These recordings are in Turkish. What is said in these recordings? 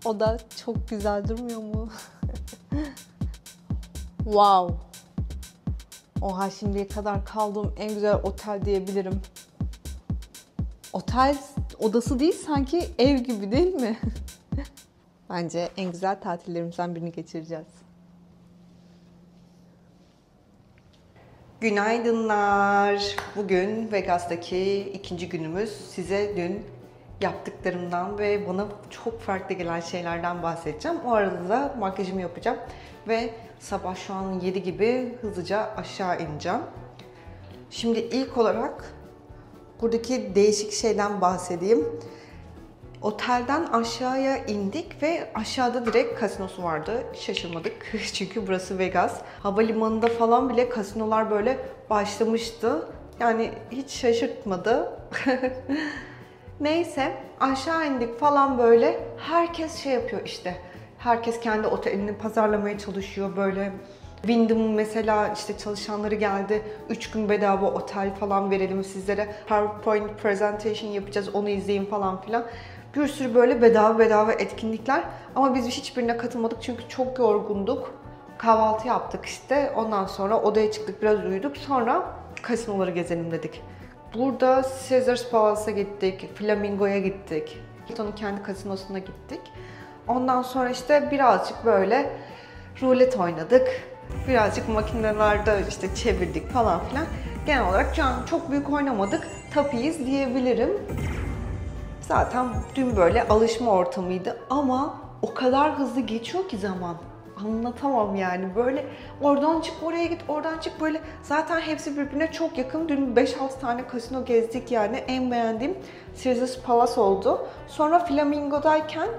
O da çok güzel durmuyor mu? Wow. Oha, şimdiye kadar kaldığım en güzel otel diyebilirim. Otel odası değil, sanki ev gibi değil mi? Bence en güzel tatillerimizden birini geçireceğiz. Günaydınlar. Bugün Vegas'taki ikinci günümüz. Size dün yaptıklarımdan ve bana çok farklı gelen şeylerden bahsedeceğim. O arada da makyajımı yapacağım ve sabah şu an 7 gibi hızlıca aşağı ineceğim. Şimdi ilk olarak buradaki değişik şeyden bahsedeyim. Otelden aşağıya indik ve aşağıda direkt kasinosu vardı. Şaşırmadık çünkü burası Vegas. Havalimanında falan bile kasinolar böyle başlamıştı. Yani hiç şaşırtmadı. Neyse, aşağı indik falan böyle. Herkes şey yapıyor işte. Herkes kendi otelini pazarlamaya çalışıyor böyle. Wyndham'ın mesela işte çalışanları geldi. 3 gün bedava otel falan verelim sizlere. PowerPoint presentation yapacağız, onu izleyin falan filan. Bir sürü böyle bedava etkinlikler. Ama biz hiçbirine katılmadık çünkü çok yorgunduk. Kahvaltı yaptık işte. Ondan sonra odaya çıktık, biraz uyuduk. Sonra kasinoları gezelim dedik. Burada Caesars Palace'a gittik, Flamingo'ya gittik. Hilton'un kendi kasinosuna gittik. Ondan sonra işte birazcık böyle rulet oynadık. Birazcık makinelerde işte çevirdik falan filan. Genel olarak çok büyük oynamadık. Tapiyiz diyebilirim. Zaten dün böyle alışma ortamıydı ama o kadar hızlı geçiyor ki zaman. Anlatamam yani, böyle oradan çık oraya git, oradan çık, böyle zaten hepsi birbirine çok yakın. Dün 5-6 tane kasino gezdik, yani en beğendiğim Caesars Palace oldu. Sonra Flamingo'dayken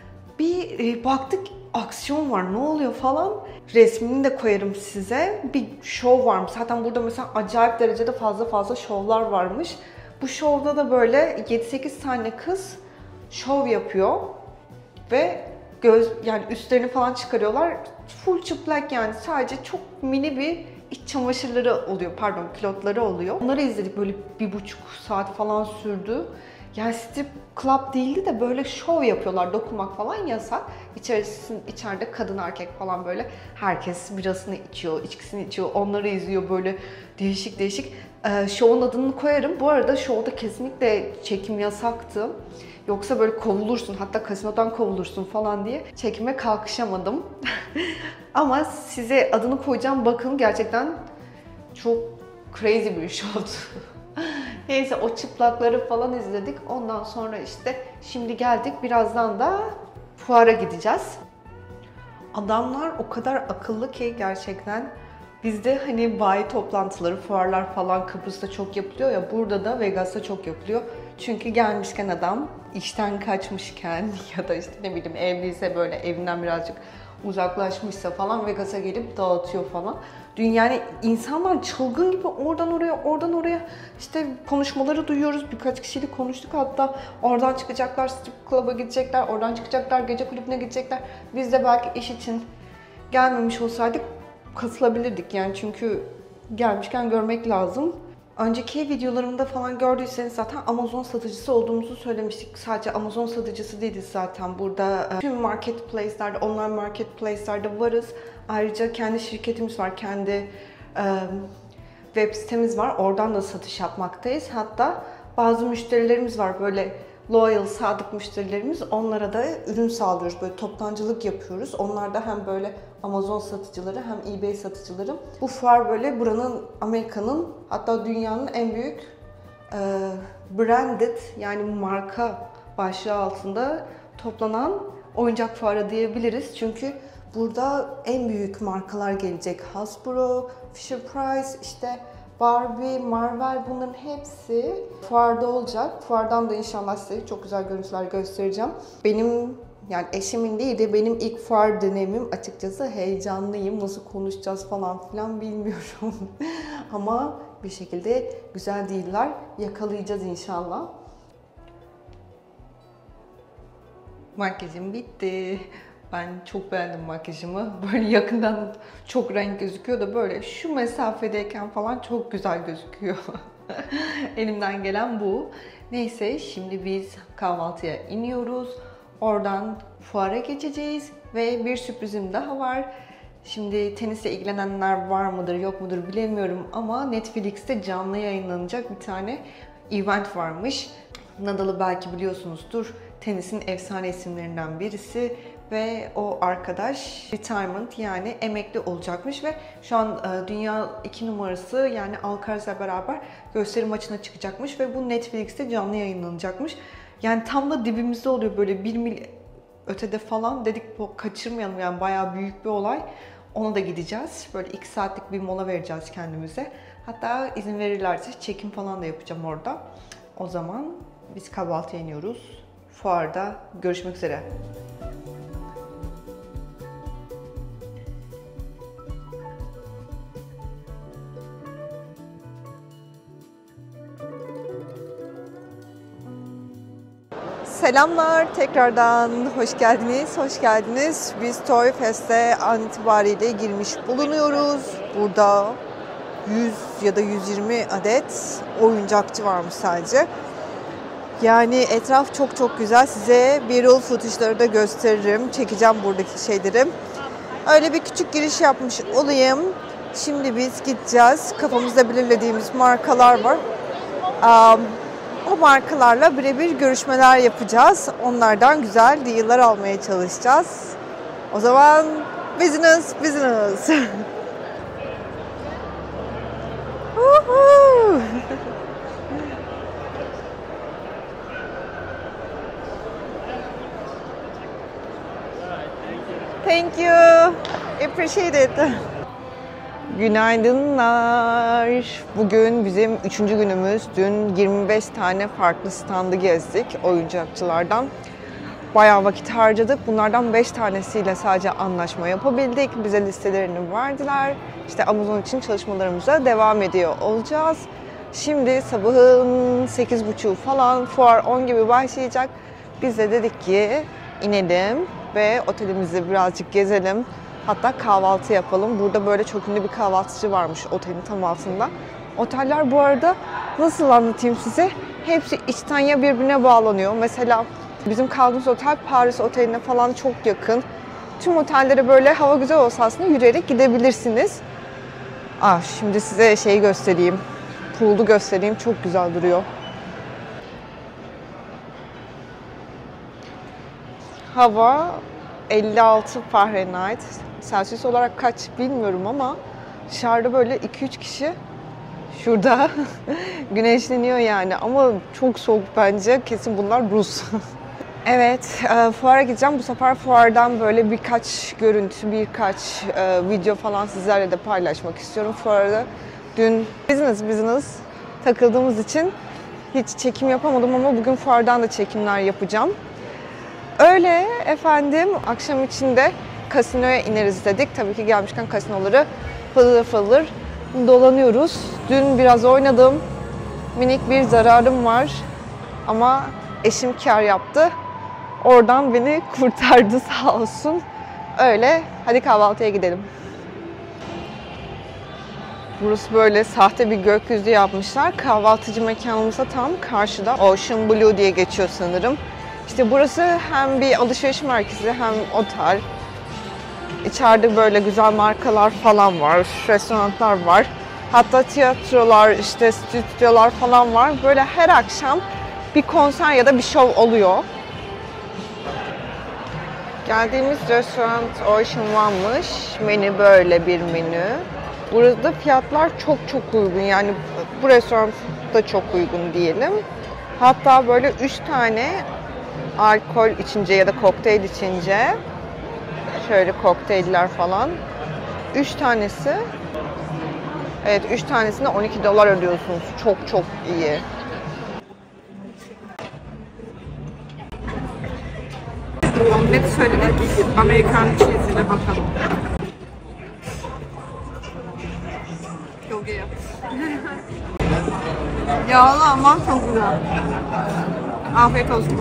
bir baktık aksiyon var, ne oluyor falan. Resmini de koyarım size. Bir şov varmış. Zaten burada mesela acayip derecede fazla şovlar varmış. Bu şovda da böyle 7-8 tane kız şov yapıyor ve yani üstlerini falan çıkarıyorlar. Full çıplak, yani sadece çok mini bir iç çamaşırları oluyor, pardon kilotları oluyor. Onları izledik, böyle 1,5 saat falan sürdü. Yani strip club değildi de böyle şov yapıyorlar, dokunmak falan yasak. İçeride kadın erkek falan böyle herkes birasını içiyor, içkisini içiyor, onları izliyor böyle değişik. Şovun adını koyarım. Bu arada şovda kesinlikle çekim yasaktı. Yoksa böyle kovulursun, hatta kasinodan kovulursun falan diye çekime kalkışamadım. Ama size adını koyacağım, bakın gerçekten çok crazy bir şovdu. Neyse, o çıplakları falan izledik. Ondan sonra işte şimdi geldik, birazdan da fuara gideceğiz. Adamlar o kadar akıllı ki gerçekten. Bizde hani bayi toplantıları, fuarlar falan Kıbrıs'ta çok yapılıyor ya, burada da Vegas'ta çok yapılıyor. Çünkü gelmişken adam işten kaçmışken ya da işte ne bileyim evliyse, böyle evinden birazcık uzaklaşmışsa falan Vegas'a gelip dağıtıyor falan. Yani insanlar çılgın gibi oradan oraya işte konuşmaları duyuyoruz. Birkaç kişiyle konuştuk hatta, oradan çıkacaklar strip club'a gidecekler, oradan çıkacaklar gece kulübüne gidecekler. Biz de belki iş için gelmemiş olsaydık katılabilirdik yani, çünkü gelmişken görmek lazım. Önceki videolarımda falan gördüyseniz zaten Amazon satıcısı olduğumuzu söylemiştik. Sadece Amazon satıcısı değiliz zaten. Burada tüm marketplace'lerde, online marketplace'lerde varız. Ayrıca kendi şirketimiz var, kendi web sitemiz var. Oradan da satış yapmaktayız. Hatta bazı müşterilerimiz var, böyle loyal, sadık müşterilerimiz. Onlara da ürün sağlıyoruz. Böyle toptancılık yapıyoruz. Onlar da hem böyle Amazon satıcıları hem eBay satıcıları. Bu fuar böyle buranın, Amerika'nın, hatta dünyanın en büyük branded, yani marka başlığı altında toplanan oyuncak fuarı diyebiliriz. Çünkü burada en büyük markalar gelecek. Hasbro, Fisher-Price, işte Barbie, Marvel, bunların hepsi fuarda olacak. Fuardan da inşallah size çok güzel görüntüler göstereceğim. Benim, yani eşimin değil de benim ilk fuar deneyimim, açıkçası heyecanlıyım. Nasıl konuşacağız falan filan bilmiyorum. Ama bir şekilde güzel değiller. Yakalayacağız inşallah. Makyajım bitti. Ben çok beğendim makyajımı. Böyle yakından çok renk gözüküyor da böyle şu mesafedeyken falan çok güzel gözüküyor. Elimden gelen bu. Neyse, şimdi biz kahvaltıya iniyoruz. Oradan fuara geçeceğiz ve bir sürprizim daha var. Şimdi tenisle ilgilenenler var mıdır yok mudur bilemiyorum ama Netflix'te canlı yayınlanacak bir tane event varmış. Nadal'ı belki biliyorsunuzdur. Tenisin efsane isimlerinden birisi ve o arkadaş retirement yani emekli olacakmış ve şu an dünya 2 numarası yani Alcaraz'la beraber gösteri maçına çıkacakmış ve bu Netflix'te canlı yayınlanacakmış. Yani tam da dibimizde oluyor, böyle 1 mil ötede falan, dedik bu kaçırmayalım, yani bayağı büyük bir olay. Ona da gideceğiz. Böyle 2 saatlik bir mola vereceğiz kendimize. Hatta izin verirlerse çekim falan da yapacağım orada. O zaman biz kahvaltıya iniyoruz. Fuarda görüşmek üzere. Selamlar tekrardan, hoş geldiniz, hoş geldiniz. Biz Toy Fest'e an itibariyle girmiş bulunuyoruz. Burada 100 ya da 120 adet oyuncakçı varmış sadece. Yani etraf çok çok güzel. Size B-roll footage'ları da gösteririm. Çekeceğim buradaki şeyleri. Öyle bir küçük giriş yapmış olayım. Şimdi biz gideceğiz. Kafamızda belirlediğimiz markalar var. O markalarla birebir görüşmeler yapacağız. Onlardan güzel deal'lar almaya çalışacağız. O zaman business, business. Thank you. Appreciate it. Günaydınlar. Bugün bizim 3. günümüz. Dün 25 tane farklı standı gezdik oyuncakçılardan. Bayağı vakit harcadık. Bunlardan 5 tanesiyle sadece anlaşma yapabildik. Bize listelerini verdiler. İşte Amazon için çalışmalarımıza devam ediyor olacağız. Şimdi sabahın 8.30 falan, fuar 10 gibi başlayacak. Biz de dedik ki inelim ve otelimizi birazcık gezelim. Hatta kahvaltı yapalım. Burada böyle çok ünlü bir kahvaltıcı varmış otelin tam altında. Oteller bu arada nasıl anlatayım size? Hepsi içten ya birbirine bağlanıyor. Mesela bizim kaldığımız otel Paris Oteli'ne falan çok yakın. Tüm otellere böyle hava güzel olsa aslında yürüyerek gidebilirsiniz. Şimdi size şeyi göstereyim. Pool'u göstereyim. Çok güzel duruyor. Hava 56 Fahrenheit. Celsius olarak kaç bilmiyorum ama dışarıda böyle 2-3 kişi şurada güneşleniyor yani. Ama çok soğuk bence. Kesin bunlar Rus. Evet, fuara gideceğim. Bu sefer fuardan böyle birkaç görüntü, birkaç video falan sizlerle de paylaşmak istiyorum. Fuarda dün business takıldığımız için hiç çekim yapamadım ama bugün fuardan da çekimler yapacağım. Öyle efendim, akşam içinde kasinoya ineriz dedik. Tabii ki gelmişken kasinoları fılır fılır dolanıyoruz. Dün biraz oynadım. Minik bir zararım var. Ama eşim kar yaptı. Oradan beni kurtardı sağ olsun. Öyle, hadi kahvaltıya gidelim. Burası böyle sahte bir gökyüzü yapmışlar. Kahvaltıcı mekanımıza tam karşıda. Ocean Blue diye geçiyor sanırım. İşte burası hem bir alışveriş merkezi hem otel. İçeride böyle güzel markalar falan var, restoranlar var. Hatta tiyatrolar, işte stüdyolar falan var. Böyle her akşam bir konser ya da bir şov oluyor. Geldiğimiz restoran Ocean One'mış. Menü böyle bir menü. Burada fiyatlar çok çok uygun. Yani bu restoran da çok uygun diyelim. Hatta böyle 3 tane alkol içince ya da kokteyl içince, şöyle kokteyller falan, 3 tanesi, evet 3 tanesine $12 ödüyorsunuz. Çok çok iyi. Omlet söyledik. Amerikan cheese'ine bakalım. Çok iyi. Yağlı ama çok güzel. Afiyet olsun.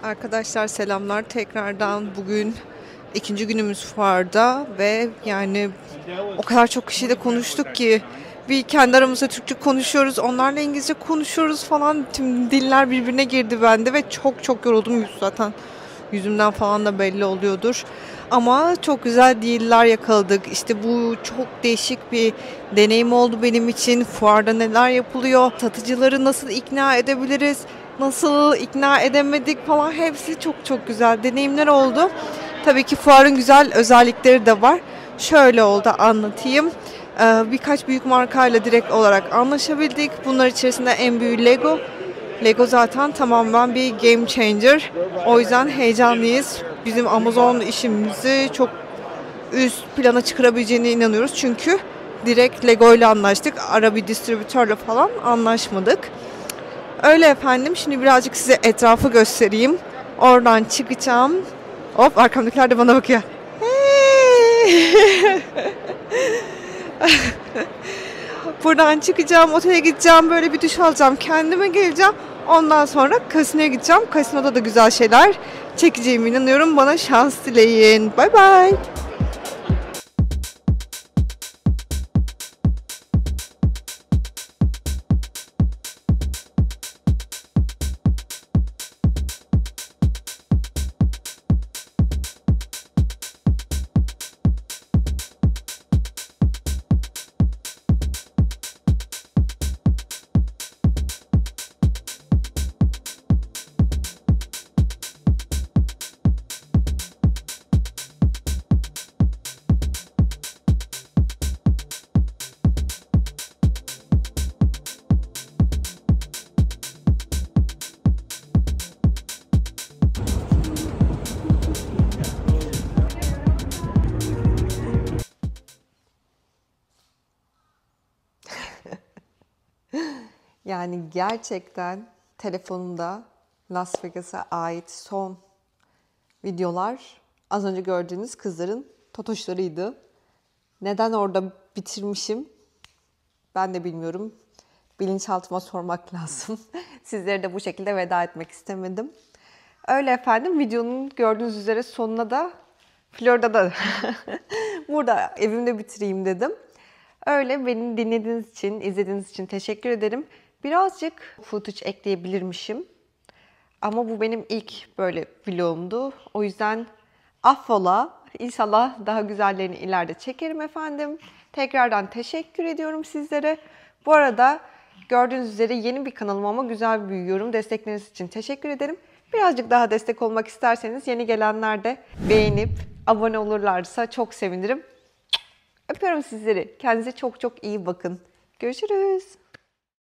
Arkadaşlar selamlar tekrardan. Bugün ikinci günümüz fuarda ve yani o kadar çok kişiyle konuştuk ki bir kendi aramızda Türkçe konuşuyoruz, onlarla İngilizce konuşuyoruz falan. Tüm diller birbirine girdi bende ve çok yoruldum. Zaten yüzümden falan da belli oluyordur. Ama çok güzel diller yakaladık. İşte bu çok değişik bir deneyim oldu benim için. Fuarda neler yapılıyor, satıcıları nasıl ikna edebiliriz, nasıl ikna edemedik falan, hepsi çok güzel deneyimler oldu. Tabii ki fuarın güzel özellikleri de var. Şöyle oldu, anlatayım. Birkaç büyük markayla direkt olarak anlaşabildik. Bunlar içerisinde en büyüğü Lego. Lego zaten tamamen bir game changer. O yüzden heyecanlıyız. Bizim Amazon işimizi çok üst plana çıkarabileceğine inanıyoruz. Çünkü direkt Lego ile anlaştık. Ara bir distribütörle falan anlaşmadık. Öyle efendim. Şimdi birazcık size etrafı göstereyim. Oradan çıkacağım. Hop, arkamdakiler de bana bakıyor. Hey! Buradan çıkacağım, otele gideceğim, böyle bir duş alacağım, kendime geleceğim. Ondan sonra kasinoya gideceğim. Kasinoda da güzel şeyler çekeceğime inanıyorum. Bana şans dileyin. Bye bye. Yani gerçekten telefonumda Las Vegas'a ait son videolar az önce gördüğünüz kızların totoşlarıydı. Neden orada bitirmişim ben de bilmiyorum. Bilinçaltıma sormak lazım. Sizlere de bu şekilde veda etmek istemedim. Öyle efendim, videonun gördüğünüz üzere sonuna da Florida'da burada evimde bitireyim dedim. Öyle, beni dinlediğiniz için, izlediğiniz için teşekkür ederim. Birazcık footage ekleyebilirmişim. Ama bu benim ilk böyle vlogumdu. O yüzden affola. İnşallah daha güzellerini ileride çekerim efendim. Tekrardan teşekkür ediyorum sizlere. Bu arada gördüğünüz üzere yeni bir kanalım ama güzel büyüyorum. Destekleriniz için teşekkür ederim. Birazcık daha destek olmak isterseniz yeni gelenler de beğenip abone olurlarsa çok sevinirim. Öpüyorum sizleri. Kendinize çok iyi bakın. Görüşürüz.